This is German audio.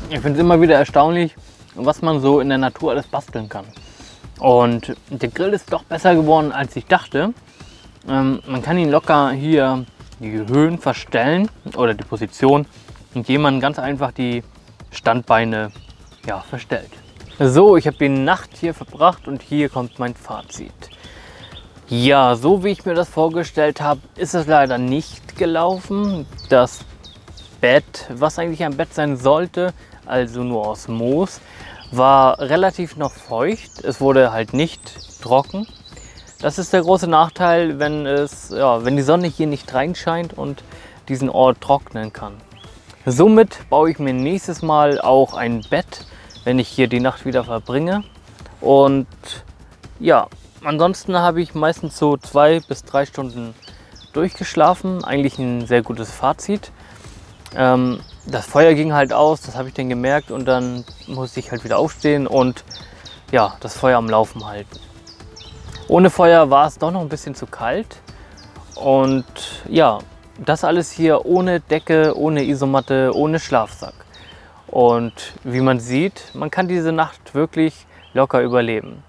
Ich finde es immer wieder erstaunlich, was man so in der Natur alles basteln kann. Und der Grill ist doch besser geworden, als ich dachte. Man kann ihn locker hier die Höhen verstellen oder die Position, indem man ganz einfach die Standbeine verstellt. So, ich habe die Nacht hier verbracht und hier kommt mein Fazit. Ja, so wie ich mir das vorgestellt habe, ist es leider nicht gelaufen. Das Bett, was eigentlich ein Bett sein sollte, also nur aus Moos, war relativ noch feucht. Es wurde halt nicht trocken. Das ist der große Nachteil, wenn die Sonne hier nicht reinscheint und diesen Ort trocknen kann. Somit baue ich mir nächstes Mal auch ein Bett, wenn ich hier die Nacht wieder verbringe. Und ja, ansonsten habe ich meistens so 2 bis 3 Stunden durchgeschlafen. Eigentlich ein sehr gutes Fazit. Das Feuer ging halt aus, das habe ich dann gemerkt und dann musste ich halt wieder aufstehen und ja, das Feuer am Laufen halten. Ohne Feuer war es doch noch ein bisschen zu kalt und ja, das alles hier ohne Decke, ohne Isomatte, ohne Schlafsack. Und wie man sieht, man kann diese Nacht wirklich locker überleben.